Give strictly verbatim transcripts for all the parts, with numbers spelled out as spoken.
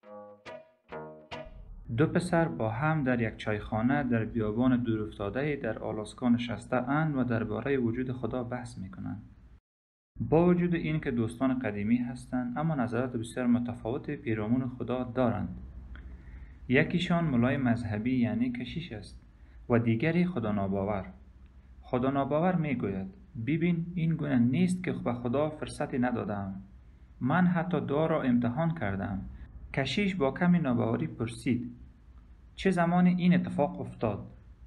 دو پسر با هم در یک چایخانه در بیابان دورافتاده‌ای در آلاسکا نشسته‌اند و درباره وجود خدا بحث می‌کنند. با وجود اینکه دوستان قدیمی هستند، اما نظرات بسیار متفاوت پیرامون خدا دارند. یکیشان ملای مذهبی یعنی کشیش است و دیگری خدا ناباور. خدا ناباور میگوید ببین این گونه نیست که به خدا فرصتی ندادم. من حتی دعا را امتحان کردم. کشیش با کمی ناباوری پرسید چه زمانی این اتفاق افتاد؟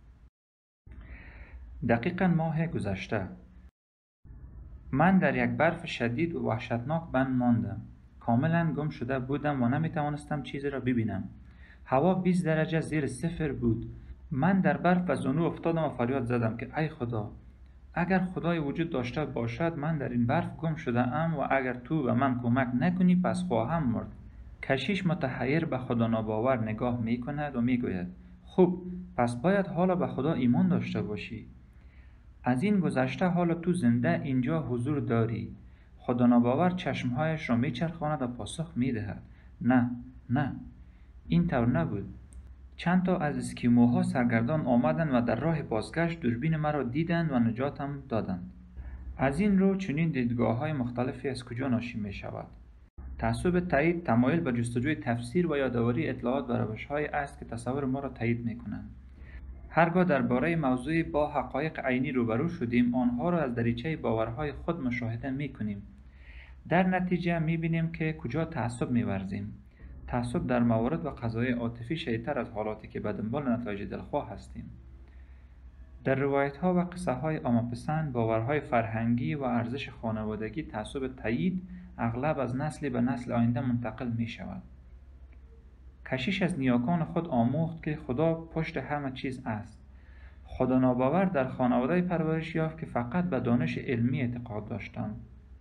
دقیقاً ماه گذشته. من در یک برف شدید و وحشتناک بند ماندم. کاملا گم شده بودم و نمی توانستم چیزی را ببینم. هوا بیست درجه زیر صفر بود. من در برف و زانو افتادم و فریاد زدم که ای خدا، اگر خدای وجود داشته باشد من در این برف گم شده ام و اگر تو به من کمک نکنی پس خواهم مرد. کشیش متحیر به خدا ناباور نگاه می کند و می گوید خوب پس باید حالا به خدا ایمان داشته باشی. از این گذشته حالا تو زنده اینجا حضور داری. خدا ناباور چشمهایش را می چرخاند و پاسخ می دهد نه نه این طور نبود. چند تا از اسکیموها سرگردان آمدند و در راه بازگشت دوربین مرا دیدند و نجاتم دادند. از این رو چنین دیدگاه‌های مختلفی از کجا ناشی می شود؟ تعصب تایید تمایل به جستجوی تفسیر و یادآوری اطلاعات و روش‌هایی است که تصور ما را تایید می‌کنند. هرگاه درباره موضوعی با حقایق عینی روبرو شدیم، آنها را از دریچه باورهای خود مشاهده می‌کنیم. در نتیجه می‌بینیم که کجا تعصب می‌ورزیم. تعصب در موارد و قضایای عاطفی شدیدتر از حالاتی که به دنبال نتایج دلخواه هستیم. در روایت‌ها و قصه‌های عامه‌پسند، باورهای فرهنگی و ارزش خانوادگی تعصب تایید اغلب از نسلی به نسل آینده منتقل می‌شود. کشیش از نیاکان خود آموخت که خدا پشت همه چیز است. خدا ناباور در خانواده پرورش یافت که فقط به دانش علمی اعتقاد داشتند.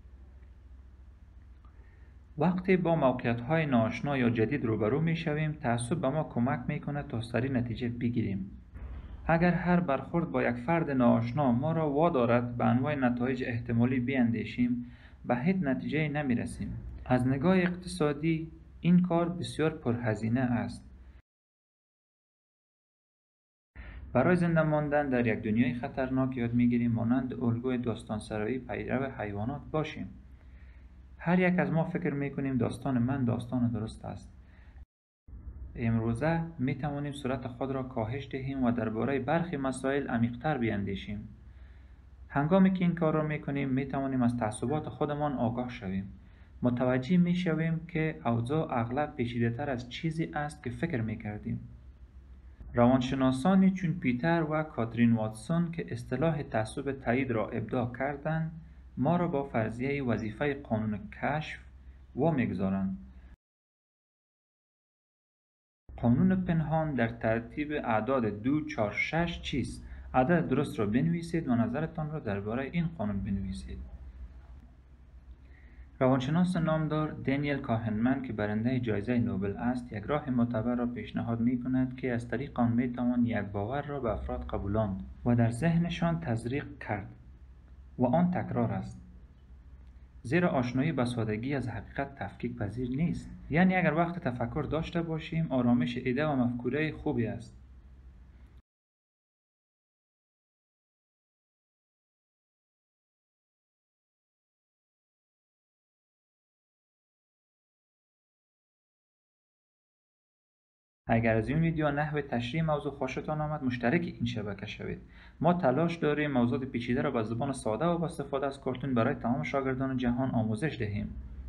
وقتی با موقعیت‌های ناآشنا یا جدید روبرو می‌شویم، تعصب به ما کمک می‌کند تا سریع نتیجه بگیریم. اگر هر برخورد با یک فرد ناآشنا ما را وادارد به انواع نتایج احتمالی بیندیشیم، به هیچ نتیجه‌ای نمی‌رسیم. از نگاه اقتصادی این کار بسیار پرهزینه است. برای زنده ماندن در یک دنیای خطرناک یاد می‌گیریم مانند الگوی داستانسرایی پیرو حیوانات باشیم. هر یک از ما فکر می‌کنیم داستان من داستان درست است. امروزه می‌توانیم سرعت خود را کاهش دهیم و درباره برخی مسائل عمیق‌تر بیندیشیم. هنگامی که این کار را می‌کنیم می‌توانیم از تعصبات خودمان آگاه شویم. متوجه می‌شویم که اوضاع اغلب پیچیده‌تر از چیزی است که فکر می‌کردیم. روانشناسانی چون پیتر و کاترین واتسون که اصطلاح تعصب تایید را ابداع کردند، ما را با فرضیه وظیفه قانون کشف وامی‌گذارند. قانون پنهان در ترتیب اعداد دو، چهار، شش چیست؟ عدد درست را بنویسید و نظرتان را درباره این قانون بنویسید. روانشناس نامدار دانیل کاهنمن که برنده جایزه نوبل است، یک راه معتبر را پیشنهاد می‌کند که از طریق آن می‌توان یک باور را به افراد قبولاند و در ذهنشان تزریق کرد و آن تکرار است. زیرا آشنایی به سادگی از حقیقت تفکیک پذیر نیست. یعنی اگر وقت تفکر داشته باشیم، آرامش ایده و مفکوره خوبی است. اگر از این ویدیو نحو تشریح موضوع خوشتان آمد، مشترک این شبکه شوید. ما تلاش داریم موضوعات پیچیده را به زبان ساده و با استفاده از کارتون برای تمام شاگردان جهان آموزش دهیم.